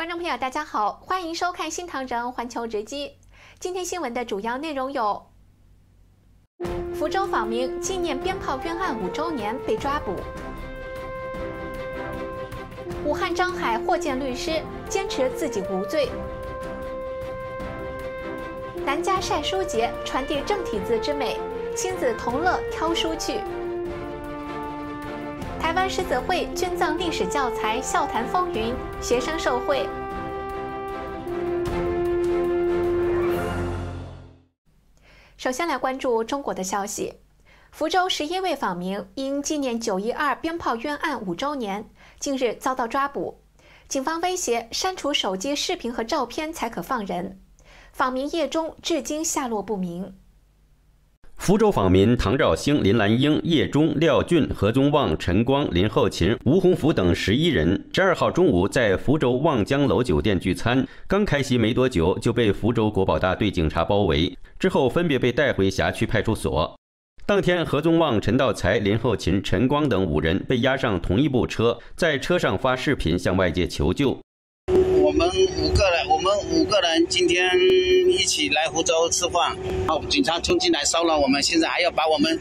观众朋友，大家好，欢迎收看新唐人环球直击。今天新闻的主要内容有：福州访民纪念鞭炮冤案5周年被抓捕；武汉张海获见律师，坚持自己无罪；南家晒书节传递正体字之美，亲子同乐挑书去。台湾狮子会捐赠历史教材《笑谈风云》，学生受惠。首先来关注中国的消息，福州11位访民因纪念912鞭炮冤案5周年，近日遭到抓捕。警方威胁删除手机视频和照片才可放人。访民叶中至今下落不明。 福州访民唐兆兴、林兰英、叶中、廖俊、何宗旺、陈光、林厚勤、吴洪福等11人，12号中午在福州望江楼酒店聚餐，刚开席没多久就被福州国保大队警察包围，之后分别被带回辖区派出所。当天，何宗旺、陈道才、林厚勤、陈光等5人被押上同一部车，在车上发视频向外界求救。 我们五个人今天一起来福州吃饭，警察冲进来骚扰我们，现在还要把我们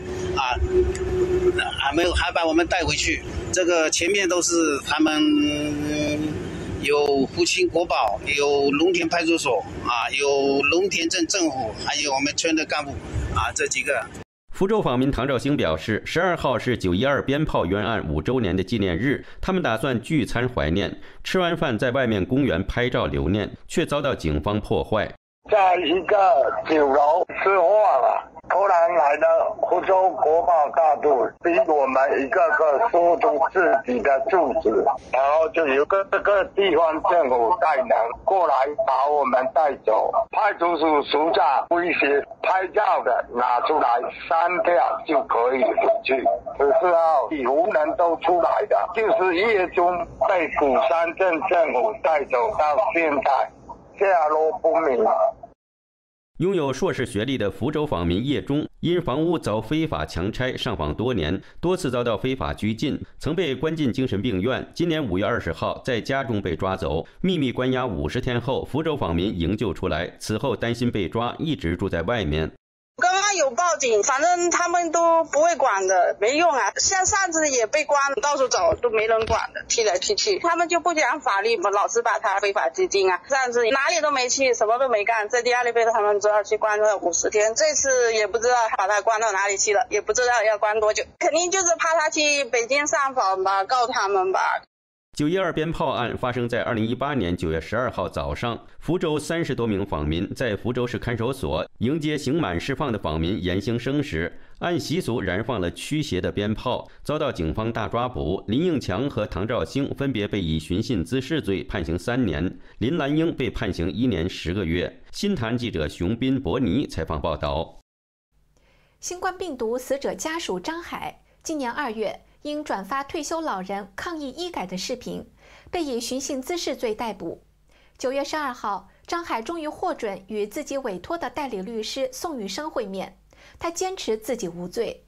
还把我们带回去。这个前面都是他们有福清国保，有龙田派出所有龙田镇政府，还有我们村的干部这几个。 福州访民唐兆兴表示，12号是912鞭炮冤案5周年的纪念日，他们打算聚餐怀念，吃完饭在外面公园拍照留念，却遭到警方破坏。 在一个酒楼吃话了，突然来了福州国保大队，逼我们一个个说出自己的住址，然后就有各个地方政府代人过来把我们带走。派出所所长威胁拍照的拿出来删掉就可以回去。14号无人都出来的，就是叶中被鼓山镇政府带走到现在，下落不明。 拥有硕士学历的福州访民叶中，因房屋遭非法强拆上访多年，多次遭到非法拘禁，曾被关进精神病院。今年5月20号在家中被抓走，秘密关押50天后，福州访民营救出来。此后担心被抓，一直住在外面。 刚刚有报警，反正他们都不会管的，没用啊。像上次也被关，到处走都没人管的，踢来踢去，他们就不讲法律，老是把他非法拘禁啊。上次哪里都没去，什么都没干，这第2例被他们抓去关了50天，这次也不知道把他关到哪里去了，也不知道要关多久，肯定就是怕他去北京上访吧，告他们吧。 912鞭炮案发生在2018年9月12号早上，福州30多名访民在福州市看守所迎接刑满释放的访民严刑生时，按习俗燃放了驱邪的鞭炮，遭到警方大抓捕。林应强和唐兆兴分别被以寻衅滋事罪判刑3年，林兰英被判刑1年10个月。新谈记者熊斌、伯尼采访报道。 新冠病毒死者家属张海，今年2月因转发退休老人抗议医改的视频，被以寻衅滋事罪逮捕。9月12号，张海终于获准与自己委托的代理律师宋玉生会面，他坚持自己无罪。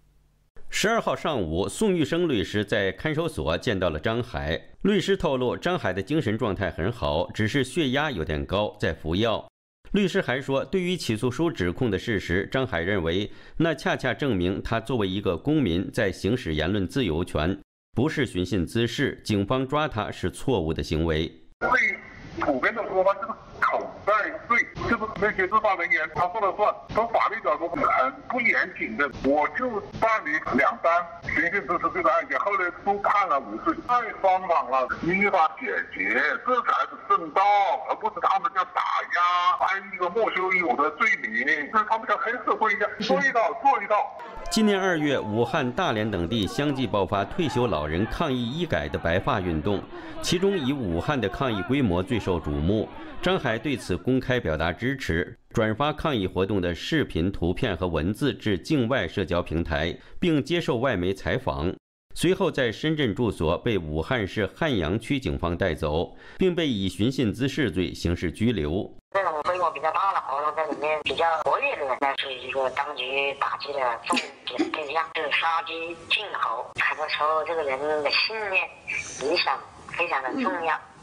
12号上午，宋玉生律师在看守所见到了张海。律师透露，张海的精神状态很好，只是血压有点高，在服药。律师还说，对于起诉书指控的事实，张海认为那恰恰证明他作为一个公民在行使言论自由权，不是寻衅滋事，警方抓他是错误的行为。 最普遍的说法就是口袋罪，就是那些执法人员他说了算，从法律角度很不严谨的。我就办理2单寻衅滋事罪的案件，后来都判了5岁，太荒唐了，依法解决，这才是正道，而不是他们叫打压，安一个莫须有的罪名，这他们叫黑社会一样，说一道做一道。 今年2月，武汉、大连等地相继爆发退休老人抗议医改的白发运动，其中以武汉的抗议规模最受瞩目。张海对此公开表达支持，转发抗议活动的视频、图片和文字至境外社交平台，并接受外媒采访。随后在深圳住所被武汉市汉阳区警方带走，并被以寻衅滋事罪刑事拘留。 这种规模比较大的活动，在里面比较活跃的人，那是一个当局打击的重点对象，是杀鸡儆猴。很多时候，这个人的信念、理想非常的重要。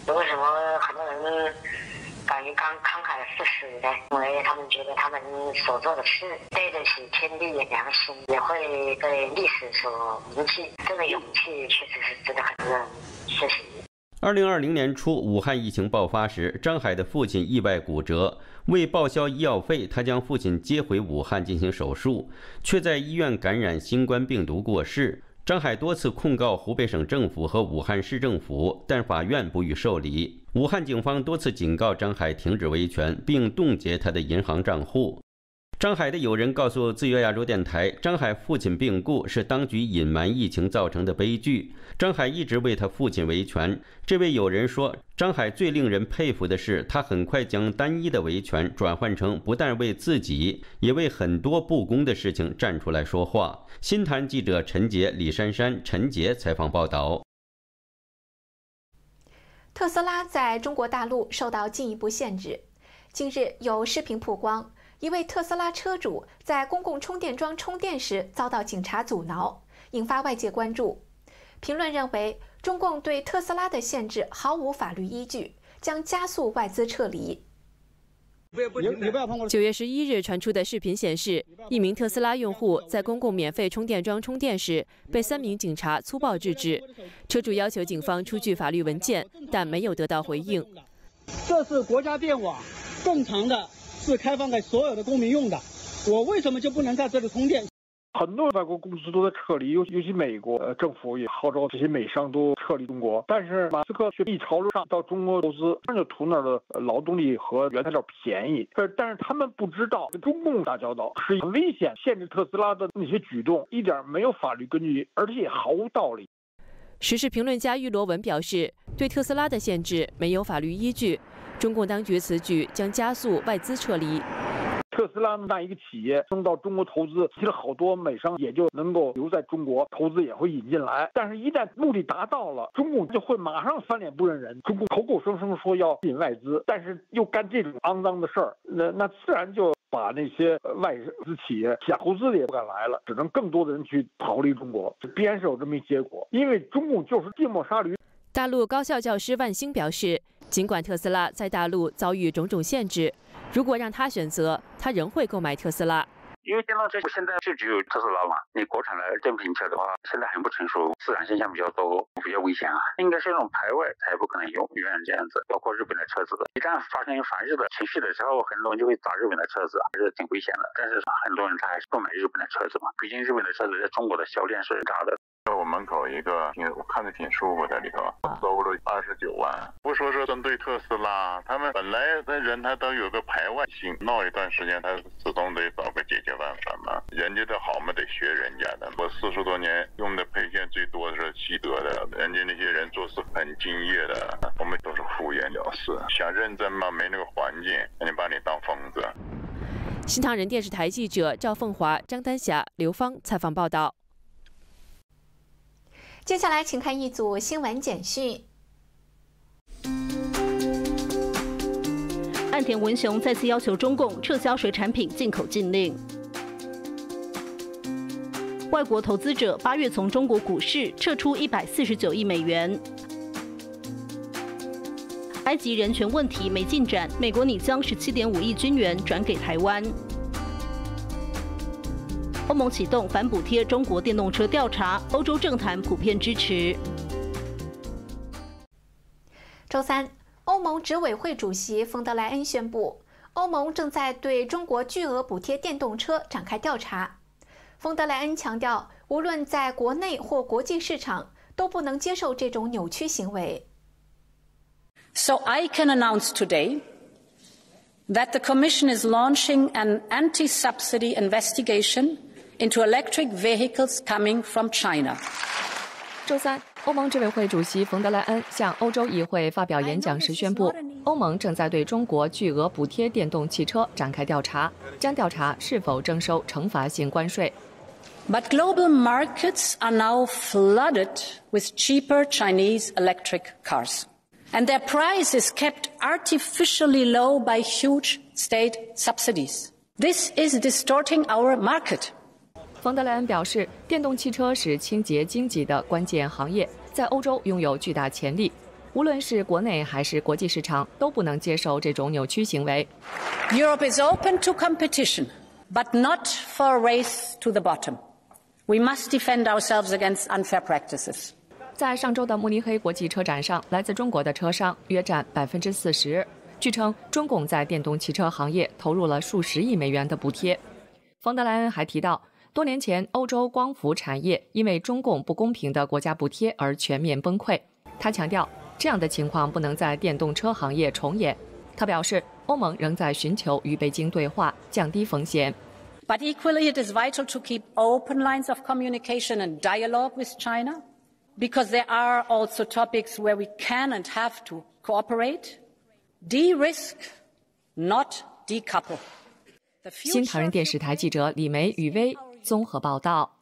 为什么很多人敢于慷慨赴死呢？因为他们觉得他们所做的事对得起天地良心，也会被历史所铭记。这个勇气确实是值得很多人学习。 2020年初，武汉疫情爆发时，张海的父亲意外骨折，为报销医药费，他将父亲接回武汉进行手术，却在医院感染新冠病毒过世。张海多次控告湖北省政府和武汉市政府，但法院不予受理。武汉警方多次警告张海停止维权，并冻结他的银行账户。张海的友人告诉自由亚洲电台，张海父亲病故是当局隐瞒疫情造成的悲剧。张海一直为他父亲维权。这位友人说，张海最令人佩服的是，他很快将单一的维权转换成不但为自己，也为很多不公的事情站出来说话。新谈记者陈杰、李珊珊、陈杰采访报道。 特斯拉在中国大陆受到进一步限制。近日有视频曝光，一位特斯拉车主在公共充电桩充电时遭到警察阻挠，引发外界关注。评论认为，中共对特斯拉的限制毫无法律依据，将加速外资撤离。 9月11日传出的视频显示，一名特斯拉用户在公共免费充电桩充电时被3名警察粗暴制止，车主要求警方出具法律文件，但没有得到回应。 这是国家电网，正常的是开放给所有的公民用的，我为什么就不能在这里充电？ 很多外国公司都在撤离，尤其美国政府也号召这些美商都撤离中国。但是马斯克却一潮流上到中国投资，就图那儿的劳动力和原材料便宜。但是他们不知道，跟中共打交道是很危险。限制特斯拉的那些举动一点没有法律根据，而且也毫无道理。 时事评论家玉罗文表示，对特斯拉的限制没有法律依据，中共当局此举将加速外资撤离。 特斯拉那一个企业能到中国投资，其实好多美商也就能够留在中国投资，也会引进来。但是，一旦目的达到了，中共就会马上翻脸不认人。中共口口声声说要吸引外资，但是又干这种肮脏的事儿，那自然就把那些外资企业想投资的也不敢来了，只能更多的人去逃离中国，必然是有这么一结果。因为中共就是芥末杀驴。 大陆高校教师万兴表示，尽管特斯拉在大陆遭遇种种限制，如果让他选择，他仍会购买特斯拉。 因为电动车现在就只有特斯拉嘛，你国产的电瓶车的话，现在很不成熟，自燃现象比较多，比较危险啊。应该是那种排外，才不可能永远这样子。包括日本的车子，一旦发生反日的情绪的时候，很多人就会砸日本的车子，还是挺危险的。但是很多人他还是购买日本的车子嘛，毕竟日本的车子在中国的销量是大的。 我门口一个，我看着挺舒服，在里头收了29万。不说是针对特斯拉，他们本来的人他都有个排外性，闹一段时间他始终得找个解决办法嘛。人家的好嘛，得学人家的。我40多年用的配件最多的是西德的，人家那些人做事很敬业的，我们都是敷衍了事。想认真嘛，没那个环境，人家把你当疯子。 新唐人电视台记者赵凤华、张丹霞、刘芳采访报道。 接下来，请看一组新闻简讯。 岸田文雄再次要求中共撤销水产品进口禁令。外国投资者8月从中国股市撤出149亿美元。埃及人权问题没进展，美国拟将17.5亿军援转给台湾。欧盟启动反补贴中国电动车调查，欧洲政坛普遍支持。 周三，欧盟执委会主席冯德莱恩宣布，欧盟正在对中国巨额补贴电动车展开调查。冯德莱恩强调，无论在国内或国际市场，都不能接受这种扭曲行为。 So I can announce today that the Commission is launching an anti-subsidy investigation into electric vehicles coming from China. 周三，欧盟执委会主席冯德莱恩向欧洲议会发表演讲时宣布，欧盟正在对中国巨额补贴电动汽车展开调查，将调查是否征收惩罚性关税。 But global markets are now flooded with cheaper Chinese electric cars, and their price is kept artificially low by huge state subsidies. This is distorting our market. 冯德莱恩表示，电动汽车是清洁经济的关键行业，在欧洲拥有巨大潜力。 无论是国内还是国际市场，都不能接受这种扭曲行为。 Europe is open to competition, but not for a race to the bottom. We must defend ourselves against unfair practices. 在上周的慕尼黑国际车展上，来自中国的车商约占40%。据称，中共在电动汽车行业投入了数十亿美元的补贴。冯德莱恩还提到，多年前欧洲光伏产业因为中共不公平的国家补贴而全面崩溃。他强调，这样的情况不能在电动车行业重演。他表示，欧盟仍在寻求与北京对话，降低风险。 But equally, it is vital to keep open lines of communication and dialogue with China, because there are also topics where we can and have to cooperate, de-risk, not decouple. 新唐人电视台记者李梅、雨薇综合报道。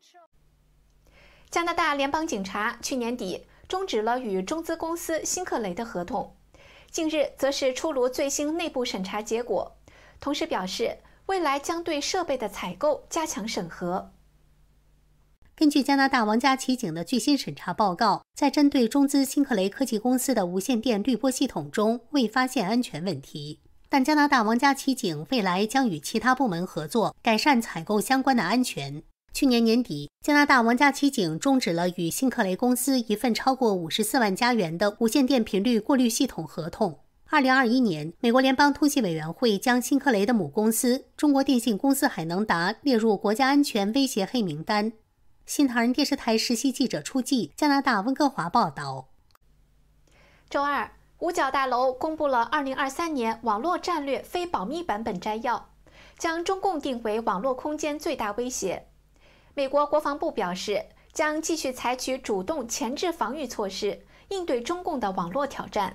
加拿大联邦警察去年底终止了与中资公司辛克雷的合同，近日则是出炉最新内部审查结果，同时表示未来将对设备的采购加强审核。 根据加拿大王家骑警的最新审查报告，在针对中资辛克雷科技公司的无线电滤波系统中未发现安全问题，但加拿大王家骑警未来将与其他部门合作，改善采购相关的安全。去年年底，加拿大王家骑警终止了与辛克雷公司一份超过54万加元的无线电频率过滤系统合同。2021年，美国联邦通信委员会将辛克雷的母公司中国电信公司海能达列入国家安全威胁黑名单。新唐人电视台实习记者出记，加拿大温哥华报道。 周二，五角大楼公布了2023年网络战略非保密版本摘要，将中共定为网络空间最大威胁。美国国防部表示，将继续采取主动前置防御措施，应对中共的网络挑战。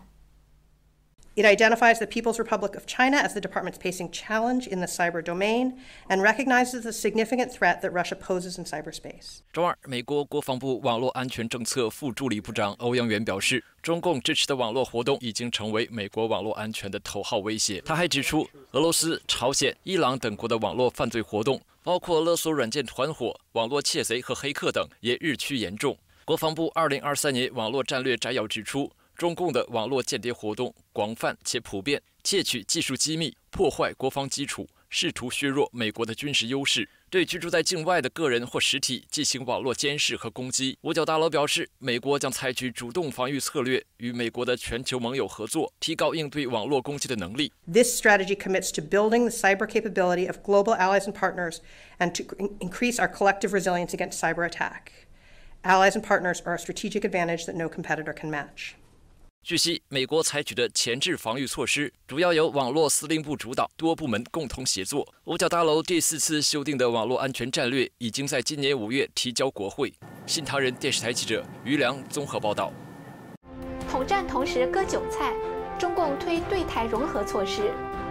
It identifies the People's Republic of China as the department's pacing challenge in the cyber domain and recognizes the significant threat that Russia poses in cyberspace. 周二，美国国防部网络安全政策副助理部长欧阳元表示，中共支持的网络活动已经成为美国网络安全的头号威胁。他还指出，俄罗斯、朝鲜、伊朗等国的网络犯罪活动，包括勒索软件团伙、网络窃贼和黑客等，也日趋严重。国防部2023年网络战略摘要指出，中共的网络间谍活动广泛且普遍，窃取技术机密，破坏国防基础，试图削弱美国的军事优势，对居住在境外的个人或实体进行网络监视和攻击。五角大楼表示，美国将采取主动防御策略，与美国的全球盟友合作，提高应对网络攻击的能力。 This strategy commits to building the cyber capability of global allies and partners and to increase our collective resilience against cyber attack. Allies and partners are a strategic advantage that no competitor can match. 据悉，美国采取的前置防御措施主要由网络司令部主导，多部门共同协作。五角大楼第4次修订的网络安全战略已经在今年5月提交国会。新唐人电视台记者于良综合报道。 统战同时割韭菜，中共推对台融合措施。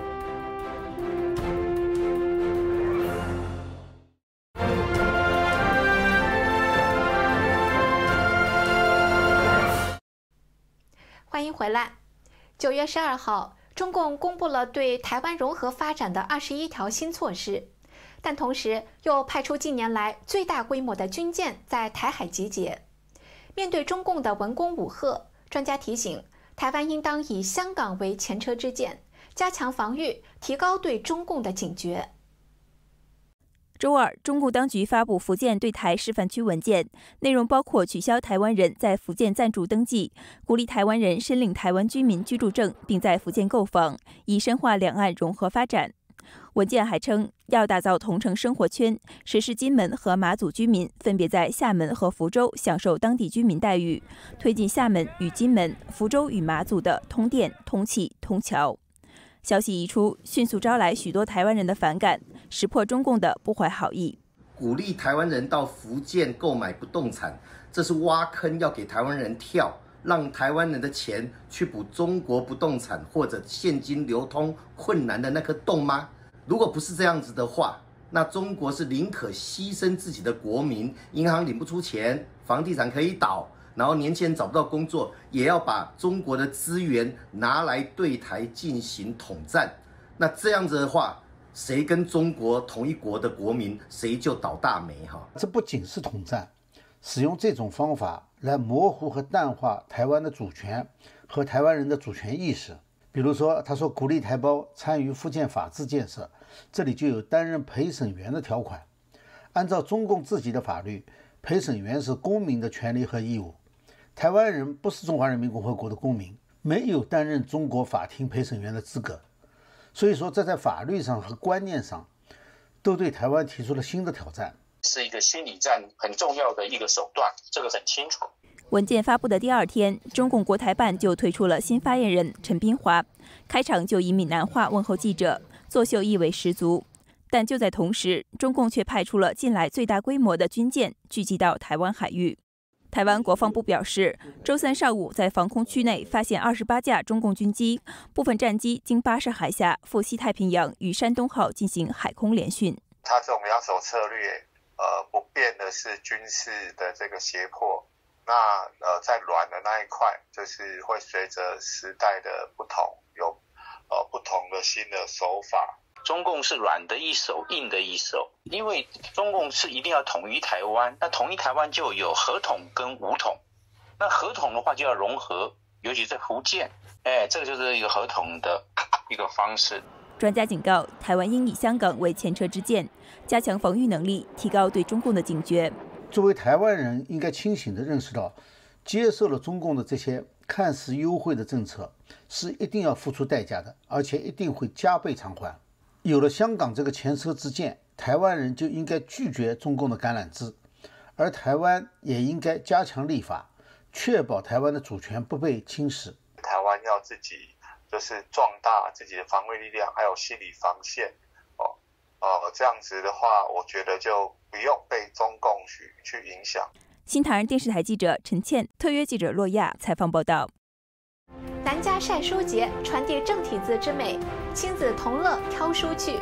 欢迎回来。9月12号，中共公布了对台湾融合发展的21条新措施，但同时又派出近年来最大规模的军舰在台海集结。面对中共的文攻武吓，专家提醒，台湾应当以香港为前车之鉴，加强防御，提高对中共的警觉。 周二，中共当局发布福建对台示范区文件，内容包括取消台湾人在福建暂住登记，鼓励台湾人申领台湾居民居住证，并在福建购房，以深化两岸融合发展。文件还称，要打造同城生活圈，实施金门和马祖居民分别在厦门和福州享受当地居民待遇，推进厦门与金门、福州与马祖的通电、通气、通桥。消息一出，迅速招来许多台湾人的反感，识破中共的不怀好意。 鼓励台湾人到福建购买不动产，这是挖坑要给台湾人跳，让台湾人的钱去补中国不动产或者现金流通困难的那颗洞吗？如果不是这样子的话，那中国是宁可牺牲自己的国民，银行领不出钱，房地产可以倒，然后年轻人找不到工作，也要把中国的资源拿来对台进行统战。那这样子的话，谁跟中国同一国的国民，谁就倒大霉哈。 这不仅是统战，使用这种方法来模糊和淡化台湾的主权和台湾人的主权意识。比如说，他说鼓励台胞参与福建法治建设，这里就有担任陪审员的条款。按照中共自己的法律，陪审员是公民的权利和义务。台湾人不是中华人民共和国的公民，没有担任中国法庭陪审员的资格。所以说，这在法律上和观念上都对台湾提出了新的挑战， 是一个心理战很重要的一个手段，这个很清楚。 文件发布的第2天，中共国台办就推出了新发言人陈斌华，开场就以闽南话问候记者，作秀意味十足。但就在同时，中共却派出了近来最大规模的军舰聚集到台湾海域。台湾国防部表示，周3上午在防空区内发现28架中共军机，部分战机经巴士海峡赴西太平洋与山东号进行海空联训。 它这种两手策略，不变的是军事的这个胁迫。那在软的那一块，就是会随着时代的不同，有不同的新的手法。 中共是软的一手，硬的一手，因为中共是一定要统一台湾，那统一台湾就有合统跟武统，那合统的话就要融合，尤其在福建，这个就是一个合统的一个方式。 专家警告，台湾应以香港为前车之鉴，加强防御能力，提高对中共的警觉。 作为台湾人，应该清醒地认识到，接受了中共的这些看似优惠的政策，是一定要付出代价的，而且一定会加倍偿还。有了香港这个前车之鉴，台湾人就应该拒绝中共的橄榄枝，而台湾也应该加强立法，确保台湾的主权不被侵蚀。 台湾要自己就是壮大自己的防卫力量，还有心理防线。这样子的话，我觉得就不用被中共去影响。 新唐人电视台记者陈倩，特约记者洛亚采访报道。 南家晒书节传递正体字之美，亲子同乐挑书去。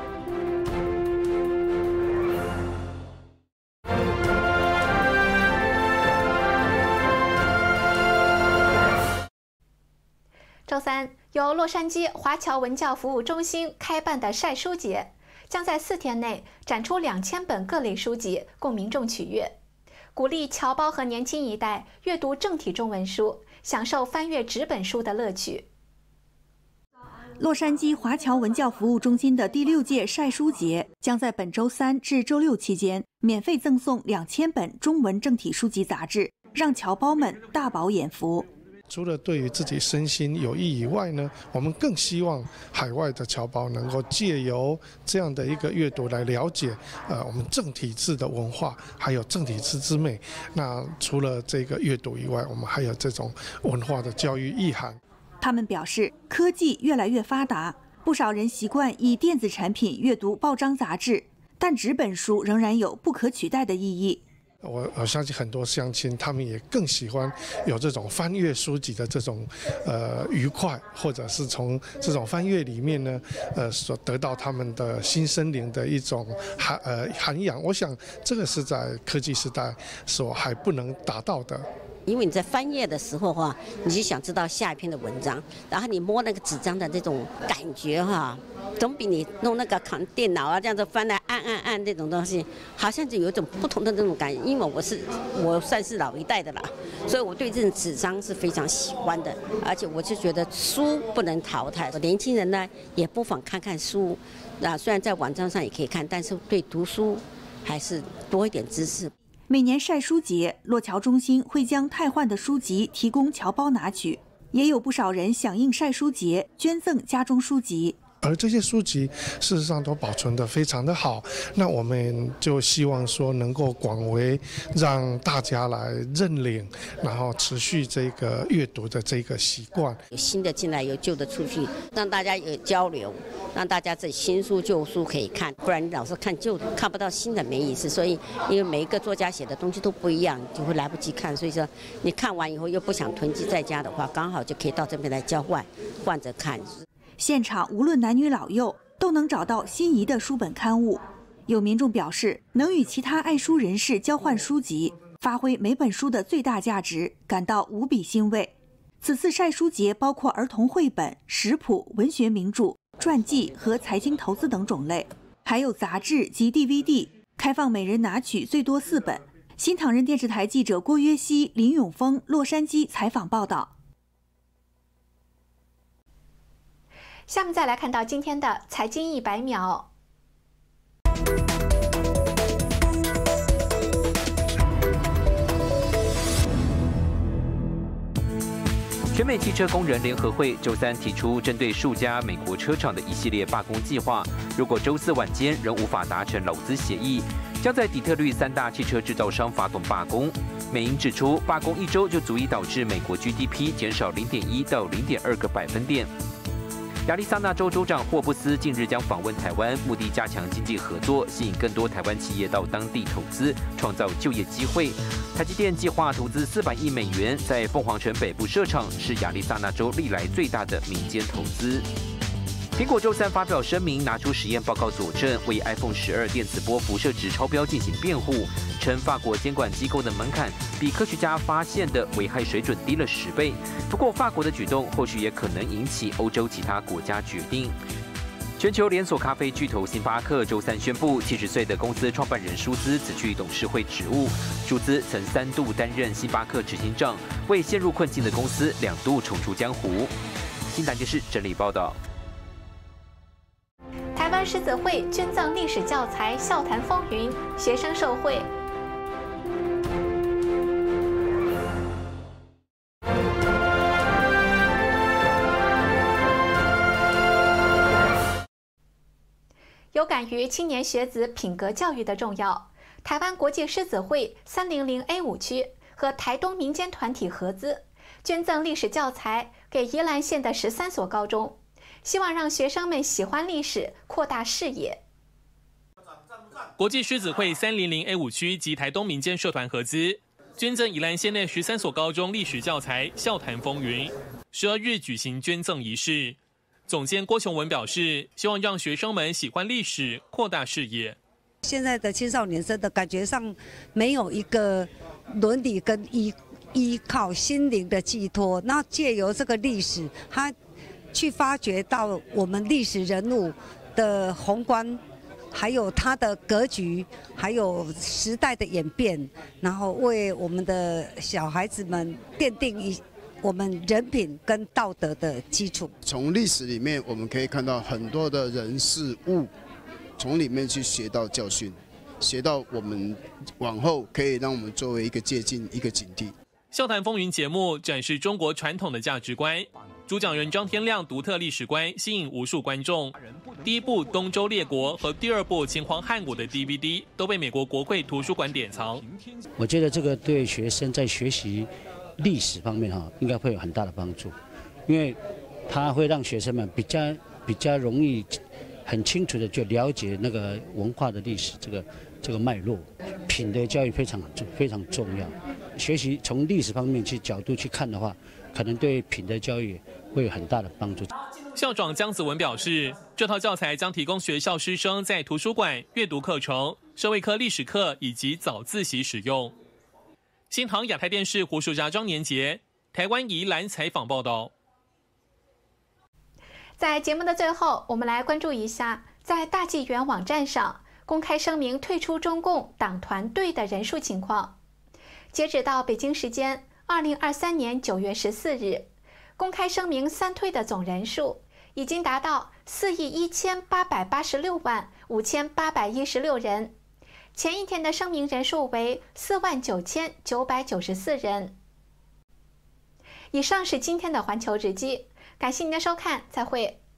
周3，由洛杉矶华侨文教服务中心开办的晒书节，将在4天内展出2000本各类书籍，供民众取阅，鼓励侨胞和年轻一代阅读正体中文书，享受翻阅纸本书的乐趣。 洛杉矶华侨文教服务中心的第6届晒书节将在本周3至周6期间免费赠送2000本中文正体书籍杂志，让侨胞们大饱眼福。 除了对于自己身心有益以外呢，我们更希望海外的侨胞能够借由这样的一个阅读来了解我们正体字的文化，还有正体字之美。那除了这个阅读以外，我们还有这种文化的教育意涵。 他们表示，科技越来越发达，不少人习惯以电子产品阅读报章杂志，但纸本书仍然有不可取代的意义。 我相信很多乡亲他们也更喜欢有这种翻阅书籍的这种愉快，或者是从这种翻阅里面呢所得到他们的新心灵的一种涵养。我想这个是在科技时代所还不能达到的。 因为你在翻页的时候哈，你就想知道下一篇的文章，然后你摸那个纸张的这种感觉哈，总比你弄那个电脑啊这样子翻来按这种东西，好像就有一种不同的那种感觉。因为我算是老一代的啦，所以我对这种纸张是非常喜欢的，而且我就觉得书不能淘汰，年轻人呢也不妨看看书，虽然在网站上也可以看，但是对读书还是多一点知识。 每年晒书节，洛侨中心会将汰换的书籍提供侨胞拿取，也有不少人响应晒书节，捐赠家中书籍。 而这些书籍事实上都保存得非常的好，那我们就希望说能够广为让大家来认领，然后持续这个阅读的这个习惯。 有新的进来，有旧的出去，让大家有交流，让大家这新书旧书可以看，不然你老是看旧的，看不到新的没意思。所以因为每一个作家写的东西都不一样，就会来不及看，所以说你看完以后又不想囤积在家的话，刚好就可以到这边来交换着看。 现场无论男女老幼都能找到心仪的书本刊物。有民众表示，能与其他爱书人士交换书籍，发挥每本书的最大价值，感到无比欣慰。此次晒书节包括儿童绘本、食谱、文学名著、传记和财经投资等种类，还有杂志及 DVD， 开放每人拿取最多4本。 新唐人电视台记者郭约西、林永峰洛杉矶采访报道。 下面再来看到今天的财经100秒。 全美汽车工人联合会周三提出针对数家美国车厂的一系列罢工计划，如果周四晚间仍无法达成劳资协议，将在底特律3大汽车制造商发动罢工。美银指出，罢工1周就足以导致美国 GDP 减少0.1到0.2个百分点。亚利桑那州州长霍布斯近日将访问台湾，目的加强经济合作，吸引更多台湾企业到当地投资，创造就业机会。台积电计划投资400亿美元在凤凰城北部设厂，是亚利桑那州历来最大的民间投资。苹果周三发表声明，拿出实验报告佐证，为 iPhone 12电磁波辐射值超标进行辩护，称法国监管机构的门槛比科学家发现的危害水准低了10倍。不过，法国的举动或许也可能引起欧洲其他国家决定。全球连锁咖啡巨头星巴克周三宣布，70岁的公司创办人舒兹辞去董事会职务。舒兹曾3度担任星巴克执行长，为陷入困境的公司2度重出江湖。新南电视整理报道。 台湾狮子会捐赠历史教材，笑谈风云，学生受惠。有感于青年学子品格教育的重要，台湾国际狮子会300A5区和台东民间团体合资，捐赠历史教材给宜兰县的13所高中，希望让学生们喜欢历史，扩大视野。 国际狮子会300A5区及台东民间社团合资，捐赠宜兰县内13所高中历史教材，笑谈风云。12日举行捐赠仪式。总监郭琼文表示，希望让学生们喜欢历史，扩大视野。 现在的青少年生的感觉上没有一个伦理跟依靠心灵的寄托，那借由这个历史，他去发掘到我们历史人物的宏观，还有他的格局，还有时代的演变，然后为我们的小孩子们奠定我们人品跟道德的基础。 从历史里面，我们可以看到很多的人事物，从里面去学到教训，学到我们往后可以让我们作为一个借鉴、一个警惕。 笑谈风云节目展示中国传统的价值观，主讲人张天亮独特历史观吸引无数观众。第一部《东周列国》和第2部《秦皇汉武》的 DVD 都被美国国会图书馆典藏。 我觉得这个对学生在学习历史方面应该会有很大的帮助，因为它会让学生们比较容易很清楚的就了解那个文化的历史这个脉络。品德教育非常重要，学习从历史方面角度去看的话，可能对品德教育会有很大的帮助。 校长江子文表示，这套教材将提供学校师生在图书馆、阅读课程、社会科历史课以及早自习使用。新唐亚太电视胡淑佳、张年杰，台湾宜兰采访报道。 在节目的最后，我们来关注一下，在大纪元网站上公开声明退出中共党团队的人数情况。截止到北京时间2023年9月14日，公开声明3退的总人数已经达到418865816人。前一天的声明人数为49994人。以上是今天的环球直击，感谢您的收看，再会。